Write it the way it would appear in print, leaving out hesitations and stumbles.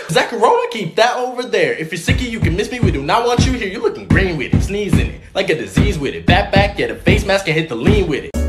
Is that Corona? Keep that over there. If you're sicky, you can miss me. We do not want you here. You're looking green with it, sneezing it, like a disease with it. Back, get a face mask and hit the lean with it.